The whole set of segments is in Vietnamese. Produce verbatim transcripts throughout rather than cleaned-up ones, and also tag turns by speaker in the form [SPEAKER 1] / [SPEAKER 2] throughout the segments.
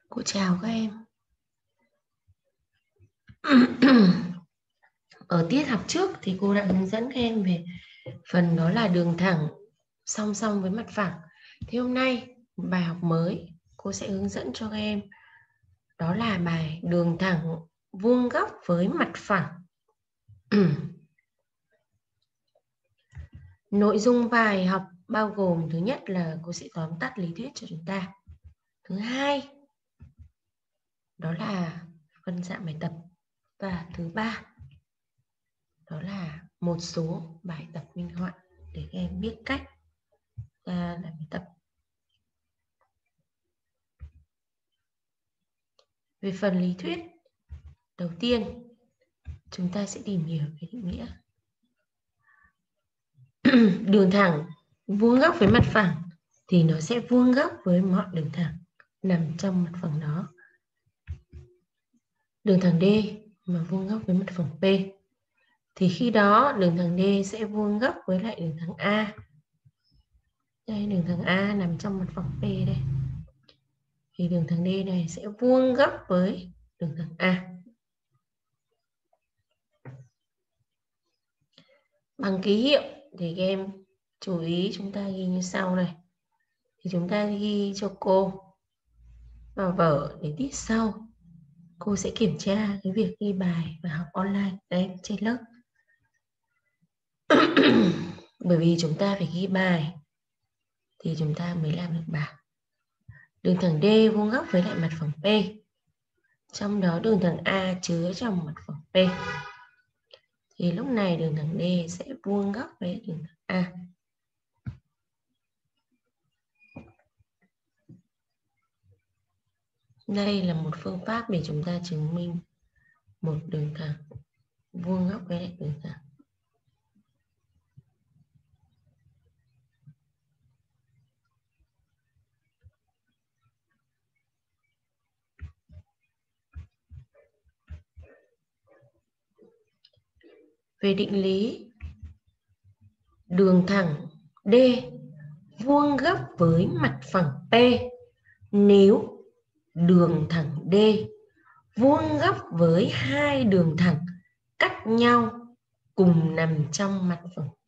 [SPEAKER 1] Cô chào các em. Ở tiết học trước thì cô đã hướng dẫn các em về phần đó là đường thẳng song song với mặt phẳng. Thì hôm nay bài học mới cô sẽ hướng dẫn cho các em đó là bài đường thẳng vuông góc với mặt phẳng. Nội dung bài học bao gồm thứ nhất là cô sẽ tóm tắt lý thuyết cho chúng ta. Thứ hai đó là phân dạng bài tập. Và thứ ba đó là một số bài tập minh họa để các em biết cách làm bài tập. Về phần lý thuyết, đầu tiên chúng ta sẽ tìm hiểu về định nghĩa. Đường thẳng vuông góc với mặt phẳng thì nó sẽ vuông góc với mọi đường thẳng nằm trong mặt phẳng đó. Đường thẳng D mà vuông góc với mặt phẳng P thì khi đó đường thẳng D sẽ vuông góc với lại đường thẳng A. Đây, đường thẳng A nằm trong mặt phẳng P đây. Thì đường thẳng D này sẽ vuông góc với đường thẳng A. Bằng ký hiệu thì các em chú ý chúng ta ghi như sau này. Thì chúng ta ghi cho cô vào vở để tiết sau cô sẽ kiểm tra cái việc ghi bài và học online đấy trên lớp. Bởi vì chúng ta phải ghi bài thì chúng ta mới làm được bài. Đường thẳng D vuông góc với lại mặt phẳng P. Trong đó đường thẳng A chứa trong mặt phẳng P. Thì lúc này đường thẳng D sẽ vuông góc với đường thẳng A. Đây là một phương pháp để chúng ta chứng minh một đường thẳng vuông góc với lại đường thẳng. Về định lý, đường thẳng D vuông góc với mặt phẳng P nếu đường thẳng D vuông góc với hai đường thẳng cắt nhau cùng nằm trong mặt phẳng P.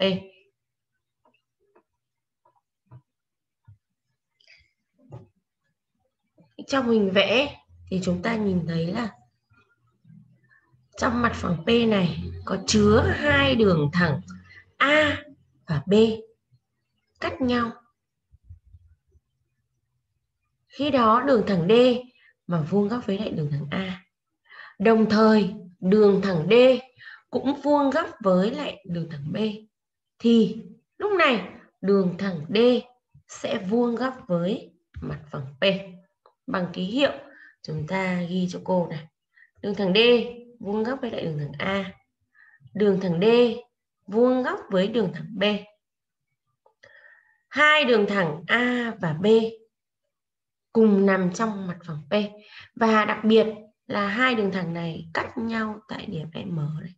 [SPEAKER 1] Trong hình vẽ thì chúng ta nhìn thấy là trong mặt phẳng P này có chứa hai đường thẳng A và B cắt nhau. Khi đó đường thẳng D mà vuông góc với lại đường thẳng A. Đồng thời đường thẳng D cũng vuông góc với lại đường thẳng B. Thì lúc này đường thẳng D sẽ vuông góc với mặt phẳng P. Bằng ký hiệu chúng ta ghi cho cô này. Đường thẳng D vuông góc với lại đường thẳng A. Đường thẳng D vuông góc với đường thẳng B. Hai đường thẳng A và B cùng nằm trong mặt phẳng P. Và đặc biệt là hai đường thẳng này cắt nhau tại điểm M này.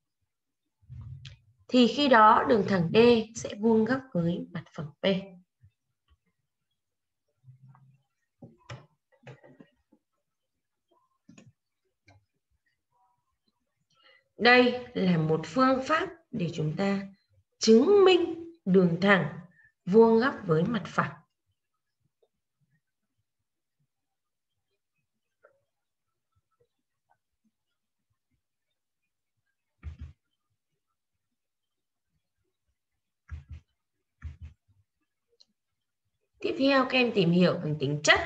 [SPEAKER 1] Thì khi đó đường thẳng D sẽ vuông góc với mặt phẳng P. Đây là một phương pháp để chúng ta chứng minh đường thẳng vuông góc với mặt phẳng. Tiếp theo các em tìm hiểu về tính chất.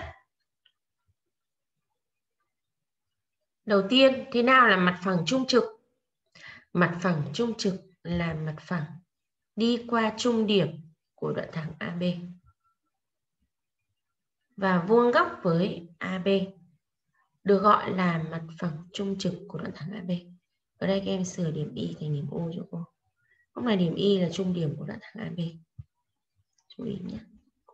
[SPEAKER 1] Đầu tiên, thế nào là mặt phẳng trung trực? Mặt phẳng trung trực là mặt phẳng đi qua trung điểm của đoạn thẳng a bê và vuông góc với a bê, được gọi là mặt phẳng trung trực của đoạn thẳng a bê. Ở đây các em sửa điểm Y thành điểm O cho cô. Lúc này điểm Y là trung điểm của đoạn thẳng a bê. Chú ý nhé.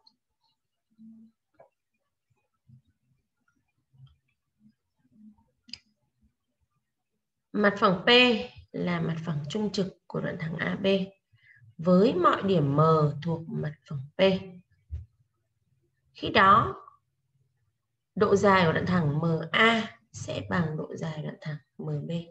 [SPEAKER 1] Mặt phẳng P là mặt phẳng trung trực của đoạn thẳng a bê với mọi điểm M thuộc mặt phẳng P. Khi đó, độ dài của đoạn thẳng em a sẽ bằng độ dài đoạn thẳng em bê.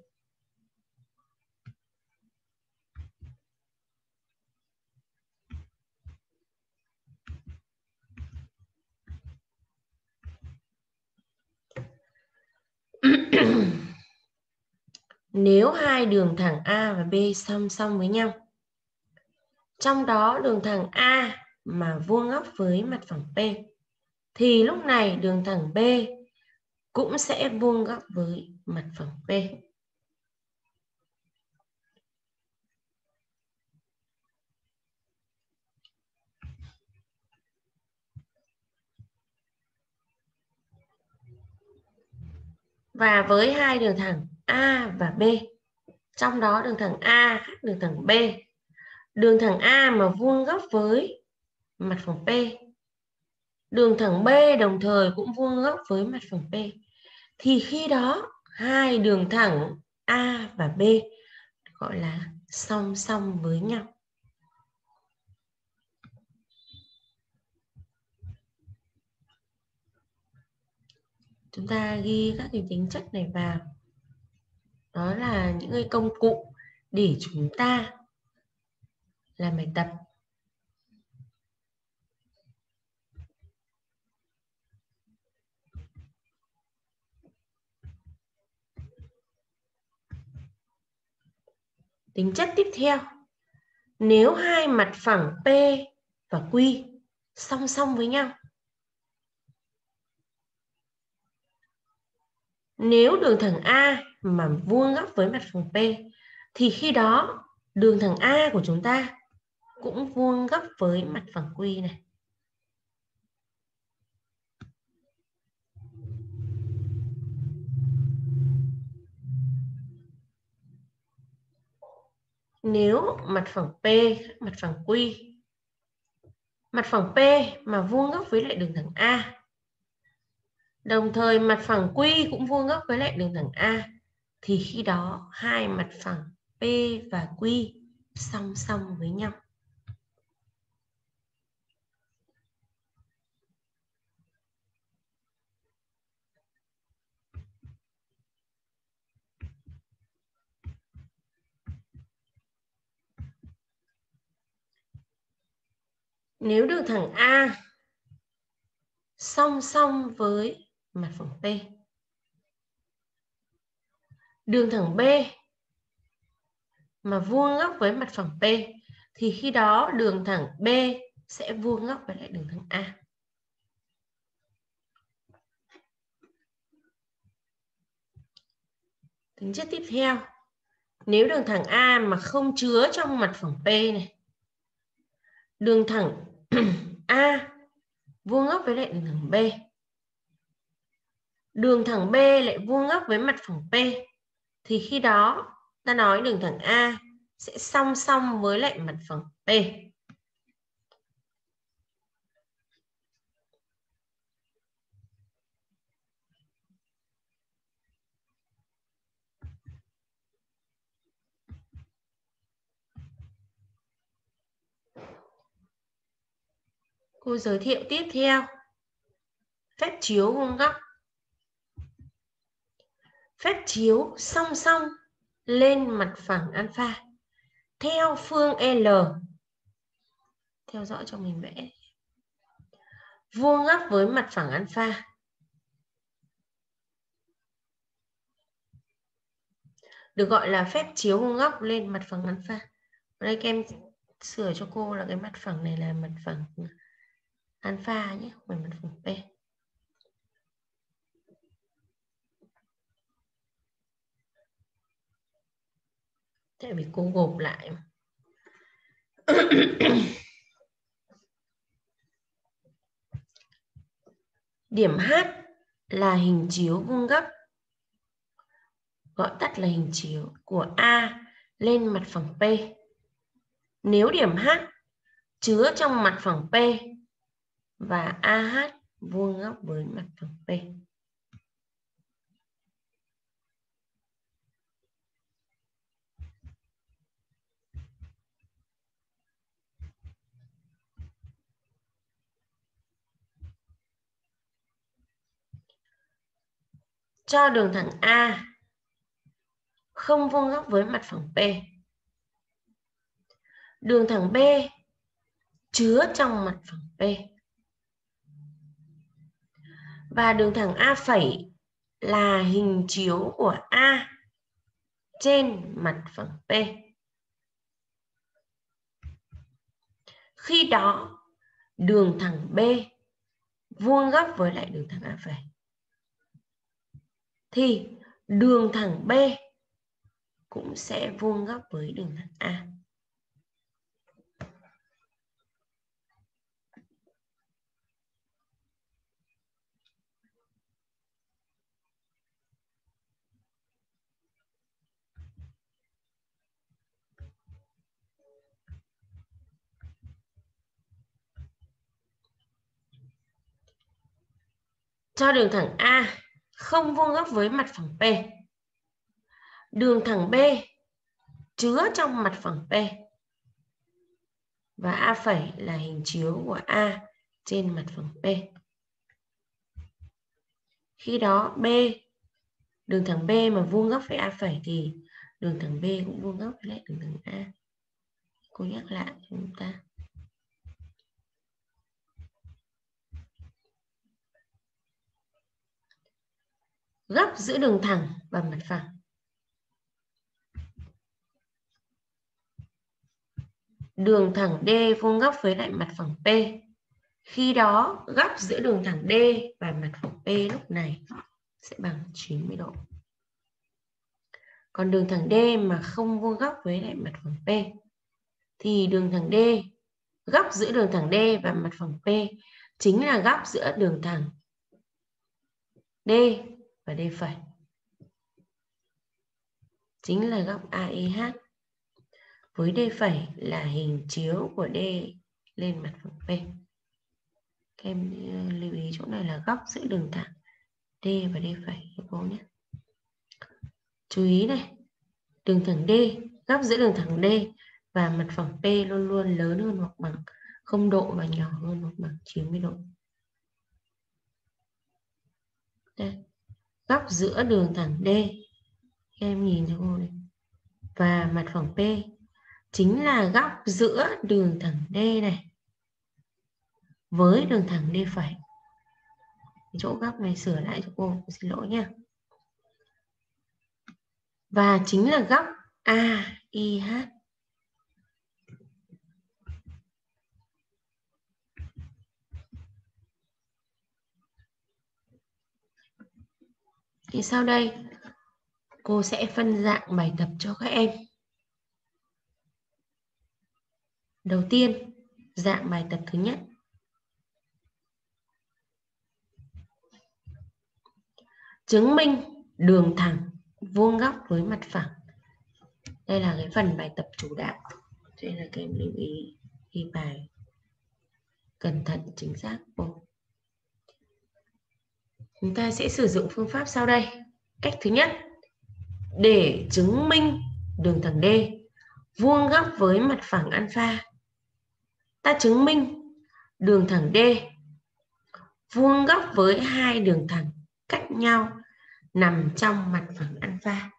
[SPEAKER 1] Nếu hai đường thẳng A và B song song với nhau, trong đó đường thẳng A mà vuông góc với mặt phẳng P, thì lúc này đường thẳng B cũng sẽ vuông góc với mặt phẳng P. Và với hai đường thẳng A và B, trong đó đường thẳng A khác đường thẳng B, đường thẳng A mà vuông góc với mặt phẳng P, đường thẳng B đồng thời cũng vuông góc với mặt phẳng P, thì khi đó hai đường thẳng A và B gọi là song song với nhau. Chúng ta ghi các cái tính chất này vào. Đó là những cái công cụ để chúng ta làm bài tập. Tính chất tiếp theo, nếu hai mặt phẳng P và Q song song với nhau, nếu đường thẳng A mà vuông góc với mặt phẳng P, thì khi đó đường thẳng A của chúng ta cũng vuông góc với mặt phẳng Q này. Nếu mặt phẳng P khác mặt phẳng Q, mặt phẳng P mà vuông góc với lại đường thẳng A, đồng thời mặt phẳng Q cũng vuông góc với lại đường thẳng A, thì khi đó hai mặt phẳng P và Q song song với nhau. Nếu đường thẳng A song song với mặt phẳng P, đường thẳng B mà vuông góc với mặt phẳng P, thì khi đó đường thẳng B sẽ vuông góc với lại đường thẳng A. Tính chất tiếp theo, nếu đường thẳng A mà không chứa trong mặt phẳng P này, đường thẳng A vuông góc với lại đường thẳng B, đường thẳng B lại vuông góc với mặt phẳng P, thì khi đó ta nói đường thẳng A sẽ song song với lại mặt phẳng P. Cô giới thiệu tiếp theo phép chiếu vuông góc. Phép chiếu song song lên mặt phẳng alpha theo phương L. Theo dõi cho mình vẽ. Vuông góc với mặt phẳng alpha. Được gọi là phép chiếu vuông góc lên mặt phẳng alpha. Ở đây các em sửa cho cô là cái mặt phẳng này là mặt phẳng alpha nhé, không phải mặt phẳng P. Tại vì cô gộp lại. Điểm H là hình chiếu vuông góc, gọi tắt là hình chiếu của A lên mặt phẳng P. Nếu điểm H chứa trong mặt phẳng P và a hát vuông góc với mặt phẳng P. cho đường thẳng A không vuông góc với mặt phẳng P. Đường thẳng B chứa trong mặt phẳng P. Và đường thẳng A phẩy là hình chiếu của A trên mặt phẳng P. Khi đó đường thẳng B vuông góc với lại đường thẳng A phẩy thì đường thẳng B cũng sẽ vuông góc với đường thẳng A. Cho đường thẳng A không vuông góc với mặt phẳng P. Đường thẳng B chứa trong mặt phẳng P. Và A phẩy là hình chiếu của A trên mặt phẳng P. Khi đó B, đường thẳng B mà vuông góc với A phẩy thì đường thẳng B cũng vuông góc với lại đường thẳng A. Cô nhắc lại cho chúng ta. Góc giữa đường thẳng và mặt phẳng. Đường thẳng D vuông góc với lại mặt phẳng P. Khi đó góc giữa đường thẳng D và mặt phẳng P lúc này sẽ bằng chín mươi độ. Còn đường thẳng D mà không vuông góc với lại mặt phẳng P thì đường thẳng D, góc giữa đường thẳng D và mặt phẳng P chính là góc giữa đường thẳng D và D phẩy. Chính là góc a e hát với D phẩy là hình chiếu của D lên mặt phẳng P. Các em lưu ý chỗ này là góc giữa đường thẳng D và D phẩy cho cô nhé. Chú ý này, đường thẳng D, góc giữa đường thẳng D và mặt phẳng P luôn luôn lớn hơn hoặc bằng không độ và nhỏ hơn hoặc bằng chín mươi độ. Đây, góc giữa đường thẳng D, các em nhìn cho cô này, và mặt phẳng P chính là góc giữa đường thẳng D này với đường thẳng D phẩy. Chỗ góc này sửa lại cho cô, xin lỗi nhé. Và chính là góc a e hát. Thì sau đây cô sẽ phân dạng bài tập cho các em. Đầu tiên, dạng bài tập thứ nhất. Chứng minh đường thẳng vuông góc với mặt phẳng. Đây là cái phần bài tập chủ đạo. Cho nên là các em lưu ý ghi bài cẩn thận chính xác cô. Chúng ta sẽ sử dụng phương pháp sau đây. Cách thứ nhất, để chứng minh đường thẳng D vuông góc với mặt phẳng alpha, ta chứng minh đường thẳng D vuông góc với hai đường thẳng cách nhau nằm trong mặt phẳng alpha.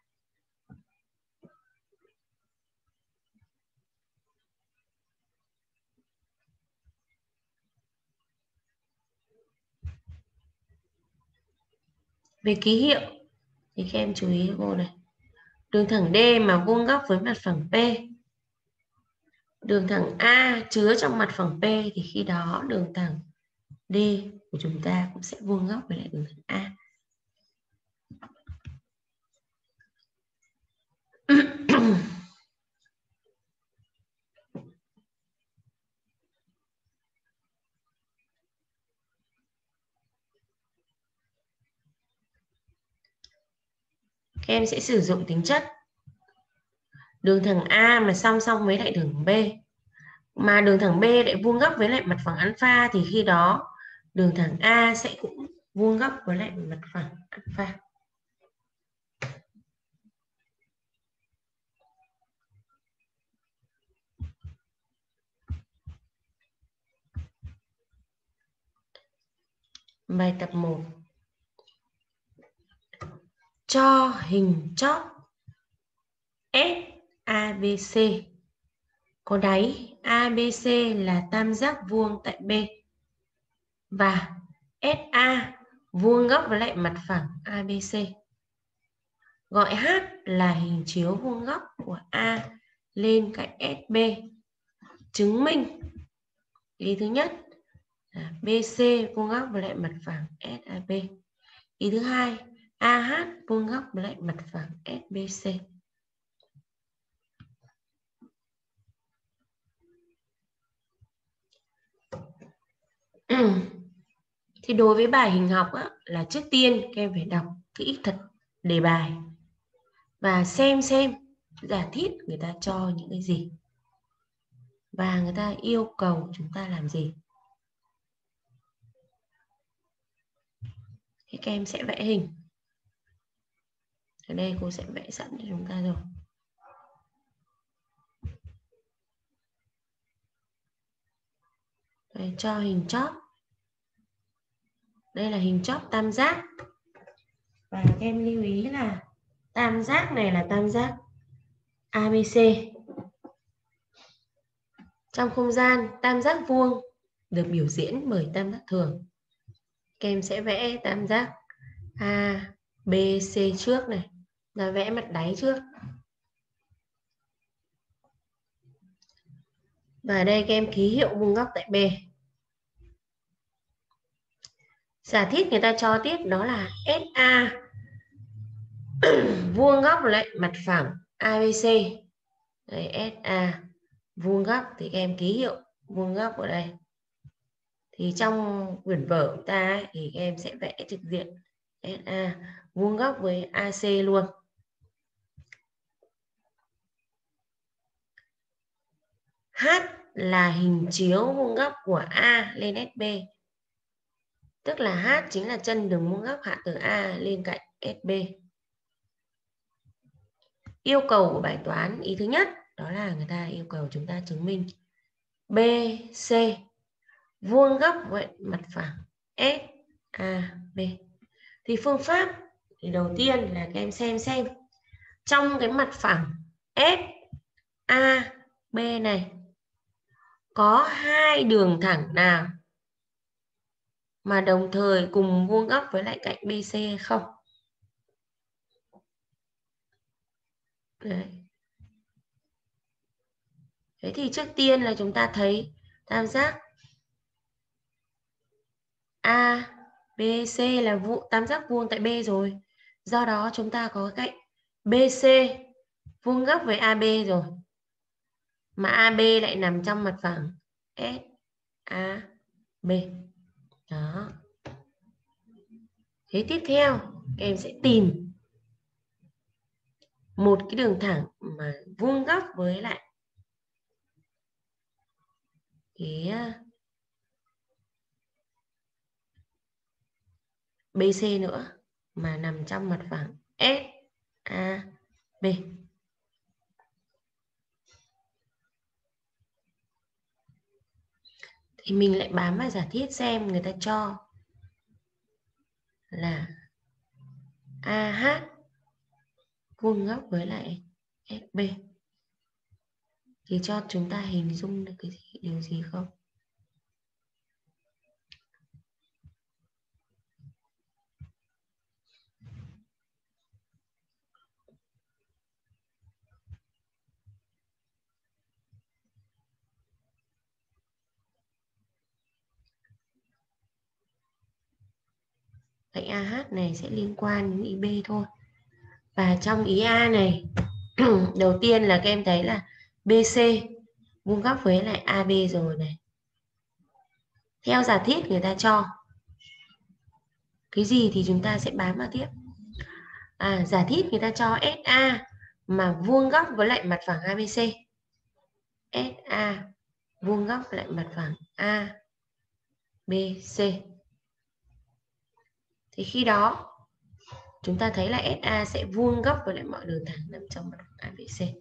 [SPEAKER 1] Về ký hiệu thì các em chú ý cô này. Đường thẳng D mà vuông góc với mặt phẳng P, đường thẳng A chứa trong mặt phẳng P thì khi đó đường thẳng D của chúng ta cũng sẽ vuông góc với lại đường thẳng A. Các em sẽ sử dụng tính chất đường thẳng A mà song song với lại đường B, mà đường thẳng B lại vuông góc với lại mặt phẳng alpha thì khi đó đường thẳng A sẽ cũng vuông góc với lại mặt phẳng alpha. Bài tập một. cho hình chóp ét a bê xê có đáy a bê xê là tam giác vuông tại B và ét a vuông góc với lại mặt phẳng a bê xê. Gọi H là hình chiếu vuông góc của A lên cạnh ét bê. Chứng minh ý thứ nhất là bê xê vuông góc với lại mặt phẳng ét a bê. Ý thứ hai, a hát vuông góc với lại mặt phẳng ét bê xê. Ừ. Thì đối với bài hình học á, là trước tiên các em phải đọc kỹ thật đề bài và xem xem giả thiết người ta cho những cái gì và người ta yêu cầu chúng ta làm gì. Thì các em sẽ vẽ hình. Ở đây cô sẽ vẽ sẵn cho chúng ta rồi. Đây, cho hình chóp. Đây là hình chóp tam giác. Và các em lưu ý là tam giác này là tam giác a bê xê. Trong không gian tam giác vuông được biểu diễn bởi tam giác thường. Các em sẽ vẽ tam giác a bê xê trước này. Là vẽ mặt đáy trước. Và đây các em ký hiệu vuông góc tại B. Giả thiết người ta cho tiếp đó là ét a vuông góc với lại mặt phẳng a bê xê. Đây, ét a vuông góc thì các em ký hiệu vuông góc ở đây. Thì trong quyển vở của ta ấy, thì các em sẽ vẽ trực diện ét a vuông góc với a xê luôn. H là hình chiếu vuông góc của A lên ét bê. Tức là H chính là chân đường vuông góc hạ từ A lên cạnh ét bê. Yêu cầu của bài toán ý thứ nhất đó là người ta yêu cầu chúng ta chứng minh bê xê vuông góc với mặt phẳng ét a bê. Thì phương pháp thì đầu tiên là các em xem xem trong cái mặt phẳng ét a bê này có hai đường thẳng nào mà đồng thời cùng vuông góc với lại cạnh bê xê hay không? Đấy. Thế thì trước tiên là chúng ta thấy tam giác a bê xê là vụ tam giác vuông tại B rồi. Do đó chúng ta có cạnh bê xê vuông góc với a bê rồi. Mà a bê lại nằm trong mặt phẳng ét a bê. Đó. Thế tiếp theo các em sẽ tìm một cái đường thẳng mà vuông góc với lại cái bê xê nữa mà nằm trong mặt phẳng ét a bê. Thì mình lại bám vào giả thiết xem người ta cho là a hát vuông góc với lại ét bê. Thì cho chúng ta hình dung được cái gì, điều gì không? Cạnh a hát này sẽ liên quan đến ý B thôi. Và trong ý A này đầu tiên là các em thấy là bê xê vuông góc với lại a bê rồi này. Theo giả thiết người ta cho cái gì thì chúng ta sẽ bám vào tiếp. À, giả thiết người ta cho ét a mà vuông góc với lại mặt phẳng a bê xê. ét a vuông góc với lại mặt phẳng a bê xê. Thì khi đó chúng ta thấy là ét a sẽ vuông góc với lại mọi đường thẳng nằm trong mặt phẳng a bê xê.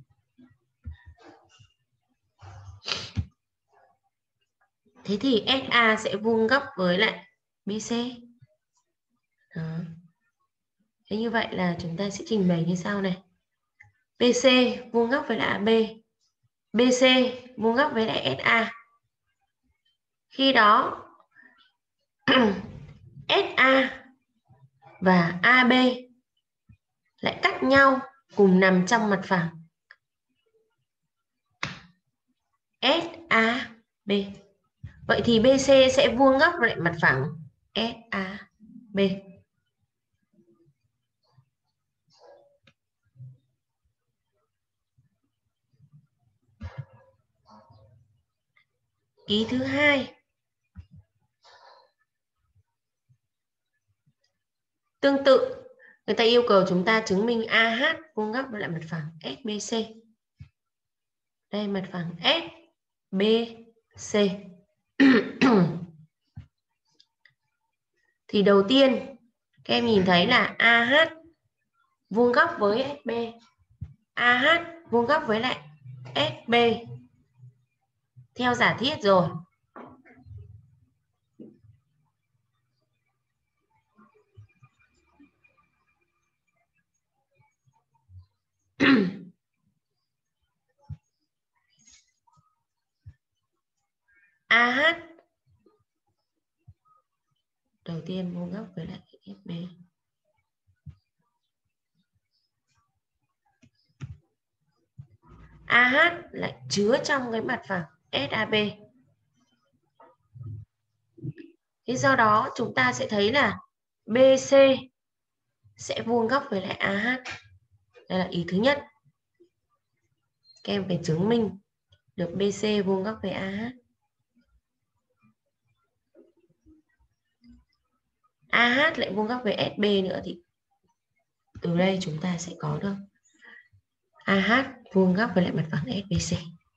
[SPEAKER 1] Thế thì ét a sẽ vuông góc với lại bê xê. Đó. Thế như vậy là chúng ta sẽ trình bày như sau này. bê xê vuông góc với lại a bê, bê xê vuông góc với lại ét a. Khi đó ét a và a bê lại cắt nhau cùng nằm trong mặt phẳng ét a bê. Vậy thì bê xê sẽ vuông góc với lại mặt phẳng ét a bê. Ý thứ hai, tương tự người ta yêu cầu chúng ta chứng minh a hát vuông góc với lại mặt phẳng ét bê xê. Đây mặt phẳng ét bê xê. Thì đầu tiên các em nhìn thấy là a hát vuông góc với ét bê, a hát vuông góc với lại ét bê theo giả thiết rồi. a hát đầu tiên vuông góc với lại ét bê. a hát lại chứa trong cái mặt phẳng ét a bê. Thế do đó chúng ta sẽ thấy là bê xê sẽ vuông góc với lại a hát. Đây là ý thứ nhất. Các em phải chứng minh được bê xê vuông góc với a hát. a hát lại vuông góc với ét bê nữa thì từ đây chúng ta sẽ có được a hát vuông góc với lại mặt phẳng ét bê xê.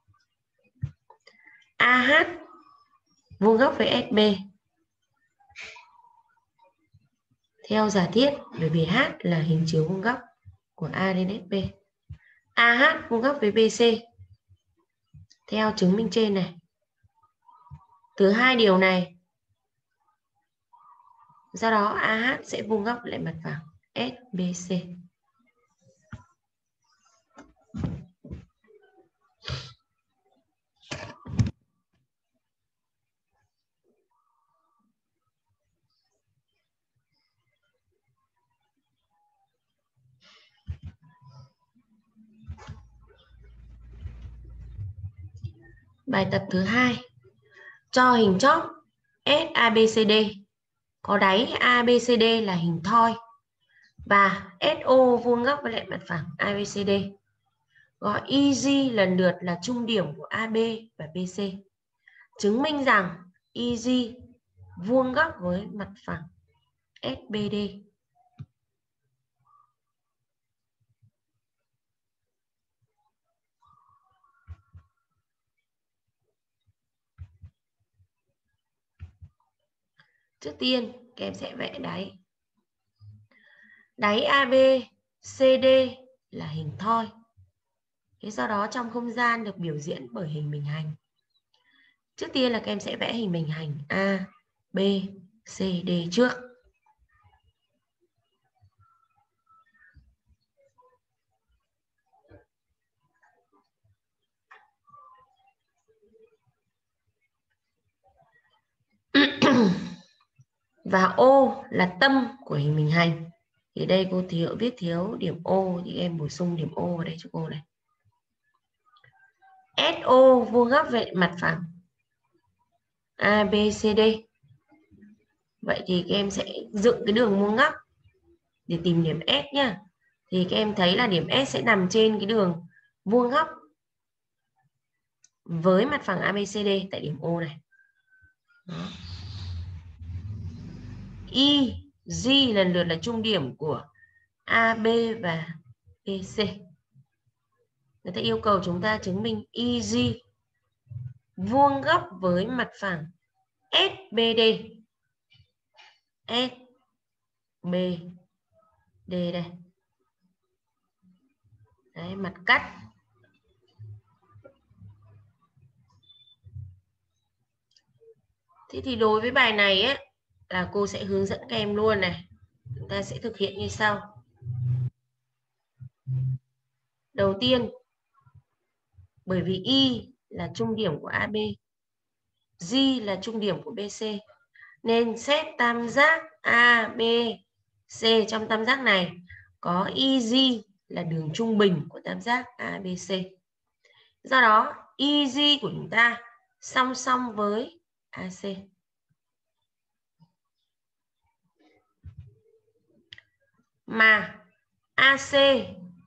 [SPEAKER 1] a hát vuông góc với ét bê theo giả thiết, bởi vì H là hình chiếu vuông góc của A đến ét bê. a hát vuông góc với bê xê theo chứng minh trên này. Từ hai điều này, do đó a hát sẽ vuông góc lại mặt phẳng ét bê xê. Bài tập thứ hai, cho hình chóp ét a bê xê đê có đáy a bê xê đê là hình thoi và ét ô vuông góc với lại mặt phẳng a bê xê đê. Gọi i giê lần lượt là trung điểm của a bê và bê xê. Chứng minh rằng i giê vuông góc với mặt phẳng ét bê đê. Trước tiên các em sẽ vẽ đáy. Đáy a bê xê đê là hình thoi. Thế sau đó trong không gian được biểu diễn bởi hình bình hành. Trước tiên là các em sẽ vẽ hình bình hành A, B, C, D trước. Và O là tâm của hình bình hành. Thì đây cô thiếu viết thiếu điểm O thì em bổ sung điểm O vào đây cho cô này. ét ô vuông góc với mặt phẳng a bê xê đê. Vậy thì các em sẽ dựng cái đường vuông góc để tìm điểm S nhá. Thì các em thấy là điểm S sẽ nằm trên cái đường vuông góc với mặt phẳng a bê xê đê tại điểm O này. Đó. I, G lần lượt là trung điểm của a bê và bê xê. Người ta yêu cầu chúng ta chứng minh i giê vuông góc với mặt phẳng ét bê đê. ét bê đê đây. Đấy, mặt cắt. Thế thì đối với bài này ấy, là cô sẽ hướng dẫn các em luôn này. Chúng ta sẽ thực hiện như sau. Đầu tiên, bởi vì Y là trung điểm của a bê, G là trung điểm của bê xê, nên xét tam giác a bê xê trong tam giác này có i giê là đường trung bình của tam giác a bê xê. Do đó, i giê của chúng ta song song với a xê. Mà a xê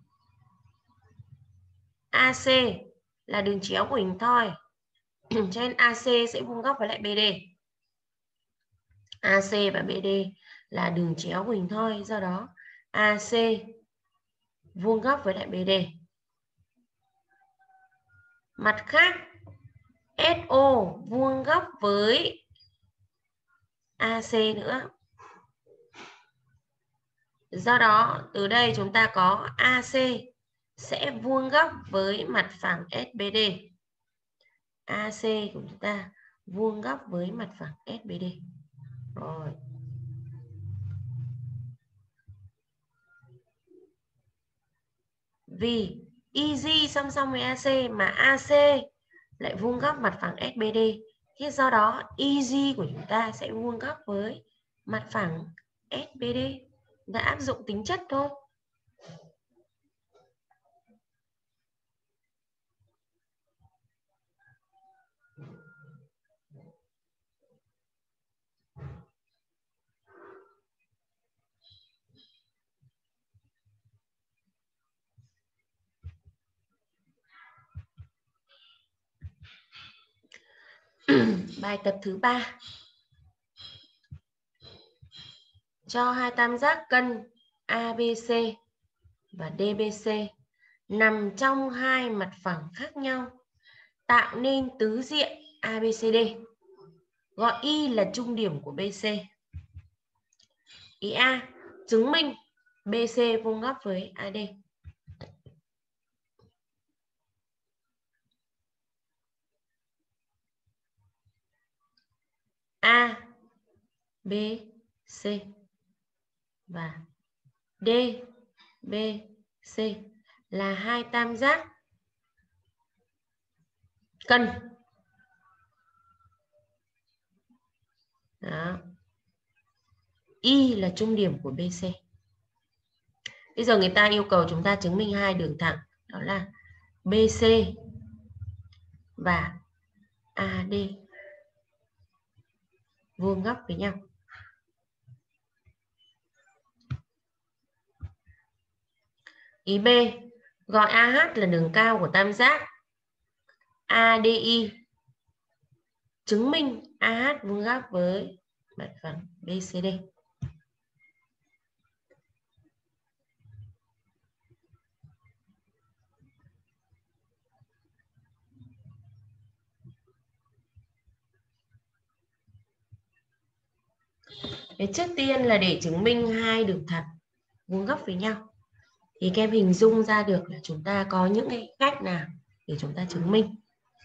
[SPEAKER 1] a xê là đường chéo của hình thoi, cho nên a xê sẽ vuông góc với lại bê đê. a xê và bê đê là đường chéo của hình thoi, do đó a xê vuông góc với lại bê đê. Mặt khác, ét o vuông góc với a xê nữa. Do đó, từ đây chúng ta có a xê sẽ vuông góc với mặt phẳng ét bê đê. a xê của chúng ta vuông góc với mặt phẳng ét bê đê. Rồi. Vì i giê song song với a xê mà a xê lại vuông góc mặt phẳng ét bê đê, thế do đó i giê của chúng ta sẽ vuông góc với mặt phẳng ét bê đê. Đã áp dụng tính chất thôi. Bài tập thứ ba. Cho hai tam giác cân a bê xê và đê bê xê nằm trong hai mặt phẳng khác nhau, tạo nên tứ diện a bê xê đê. Gọi Y là trung điểm của bê xê. Ý A, chứng minh bê xê vuông góc với a đê. A, B, C và D, B, C là hai tam giác cân. Đó. Y là trung điểm của bê xê. Bây giờ người ta yêu cầu chúng ta chứng minh hai đường thẳng, đó là bê xê và a đê vuông góc với nhau. Ý B, gọi a hát là đường cao của tam giác a đê i. Chứng minh a hát vuông góc với mặt phẳng bê xê đê. Thế trước tiên là để chứng minh hai đường thẳng vuông góc với nhau, thì các em hình dung ra được là chúng ta có những cái cách nào để chúng ta chứng minh.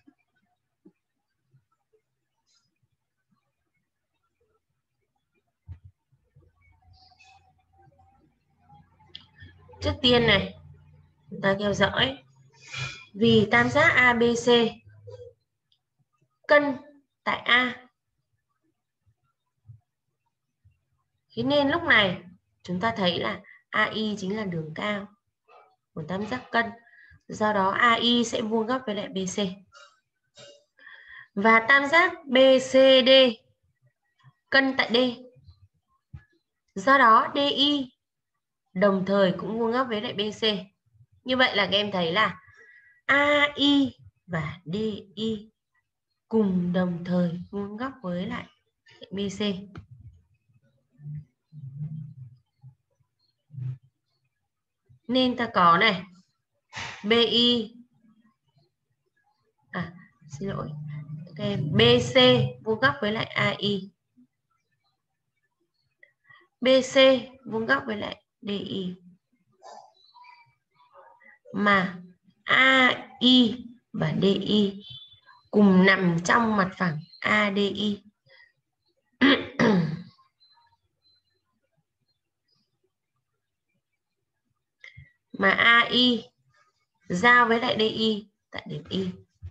[SPEAKER 1] Trước tiên này, chúng ta theo dõi. Vì tam giác a bê xê cân tại A, thế nên lúc này chúng ta thấy là a i chính là đường cao của tam giác cân. Do đó a i sẽ vuông góc với lại bê xê. Và tam giác bê xê đê cân tại D. Do đó đê i đồng thời cũng vuông góc với lại bê xê. Như vậy là các em thấy là a i và đê i cùng đồng thời vuông góc với lại bê xê. Nên ta có này, bê i à xin lỗi các em, bê xê vuông góc với lại a i, bê xê vuông góc với lại đê i, mà a i và đê i cùng nằm trong mặt phẳng a đê i. Mà a i giao với lại đê i tại điểm Y.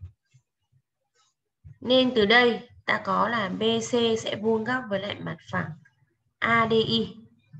[SPEAKER 1] Nên từ đây ta có là bê xê sẽ vuông góc với lại mặt phẳng a đê i.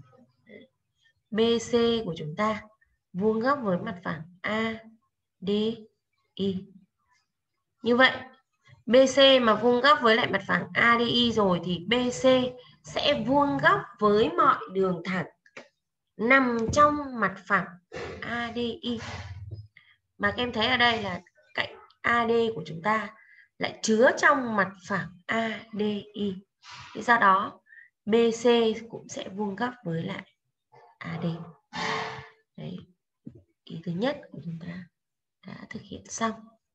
[SPEAKER 1] bê xê của chúng ta vuông góc với mặt phẳng a đê i. Như vậy, bê xê mà vuông góc với lại mặt phẳng a đê i rồi thì bê xê sẽ vuông góc với mọi đường thẳng nằm trong mặt phẳng a đê i. Mà các em thấy ở đây là cạnh a đê của chúng ta lại chứa trong mặt phẳng a đê i. Thì do đó bê xê cũng sẽ vuông góc với lại a đê. Đấy, ý thứ nhất của chúng ta đã thực hiện xong.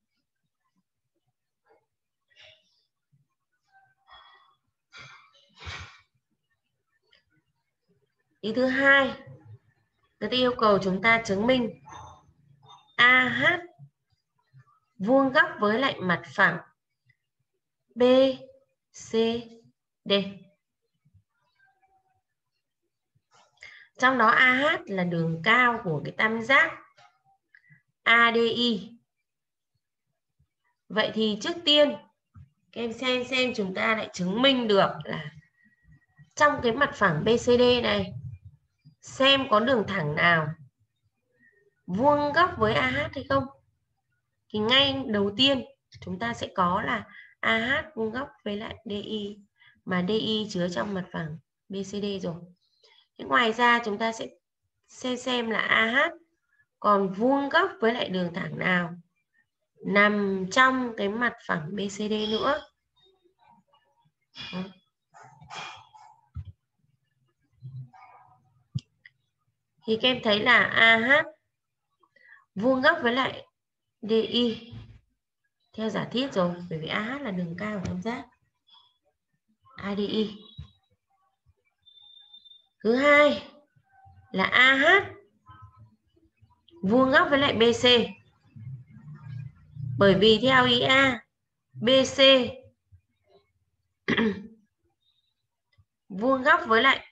[SPEAKER 1] Ý thứ hai, người ta yêu cầu chúng ta chứng minh a hát vuông góc với lại mặt phẳng bê xê đê. Trong đó a hát là đường cao của cái tam giác a đê i. Vậy thì trước tiên các em xem xem chúng ta lại chứng minh được là trong cái mặt phẳng bê xê đê này xem có đường thẳng nào vuông góc với a hát hay không. Thì ngay đầu tiên chúng ta sẽ có là a hát vuông góc với lại đê i, mà đê i chứa trong mặt phẳng bê xê đê rồi. Thế ngoài ra chúng ta sẽ xem xem là a hát còn vuông góc với lại đường thẳng nào nằm trong cái mặt phẳng bê xê đê nữa. Thì các em thấy là a hát vuông góc với lại đê i theo giả thiết rồi, bởi vì a hát là đường cao của tam giác a đê i. Thứ hai là a hát vuông góc với lại bê xê. Bởi vì theo ý A, bê xê vuông góc với lại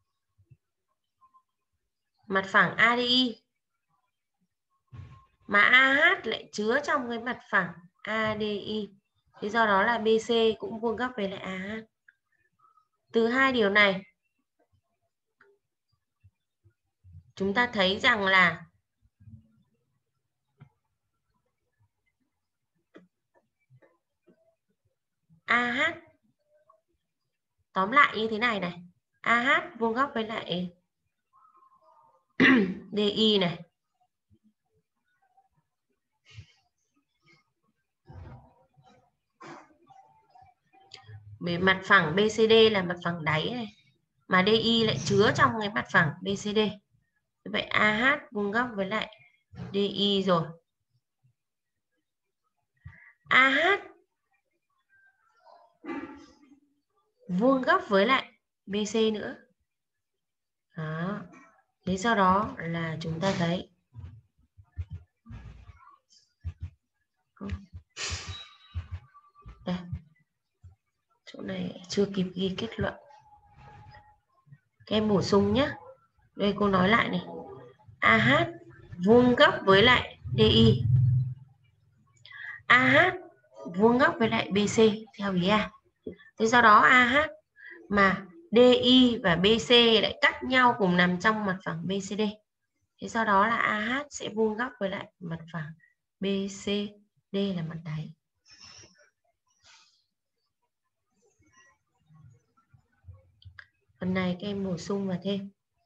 [SPEAKER 1] mặt phẳng a đê i, mà a hát lại chứa trong cái mặt phẳng a đê i. Thế do đó là bê xê cũng vuông góc với lại a hát. Từ hai điều này chúng ta thấy rằng là a hát tóm lại như thế này này, a hát vuông góc với lại đê i này. Về mặt phẳng bê xê đê là mặt phẳng đáy này, mà đê i lại chứa trong cái mặt phẳng bê xê đê. Vậy a hát vuông góc với lại đê i rồi. a hát vuông góc với lại bê xê nữa. Đó. Thế do đó là chúng ta thấy đây, chỗ này chưa kịp ghi kết luận. Các em bổ sung nhé. Đây cô nói lại này. a hát vuông góc với lại đê i. a hát vuông góc với lại bê xê theo ý A. Thế do đó a hát mà đê i và bê xê lại cắt nhau cùng nằm trong mặt phẳng bê xê đê. Thế do đó là a hát sẽ vuông góc với lại mặt phẳng bê xê đê là mặt đáy. Phần này các em bổ sung vào thêm.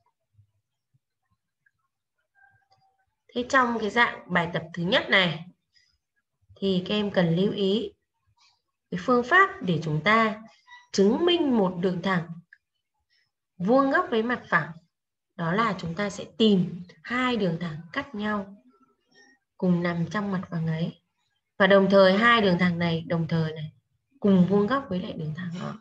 [SPEAKER 1] Thế trong cái dạng bài tập thứ nhất này thì các em cần lưu ý cái phương pháp để chúng ta chứng minh một đường thẳng vuông góc với mặt phẳng. Đó là chúng ta sẽ tìm hai đường thẳng cắt nhau cùng nằm trong mặt phẳng ấy. Và đồng thời hai đường thẳng này đồng thời này cùng vuông góc với lại đường thẳng đó.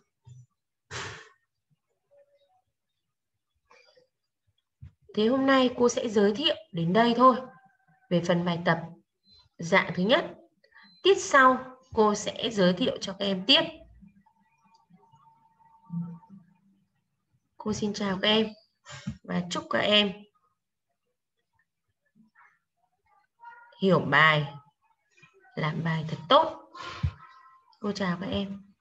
[SPEAKER 1] Thế hôm nay cô sẽ giới thiệu đến đây thôi về phần bài tập dạng thứ nhất. Tiết sau cô sẽ giới thiệu cho các em tiếp. Cô xin chào các em và chúc các em hiểu bài, làm bài thật tốt. Cô chào các em.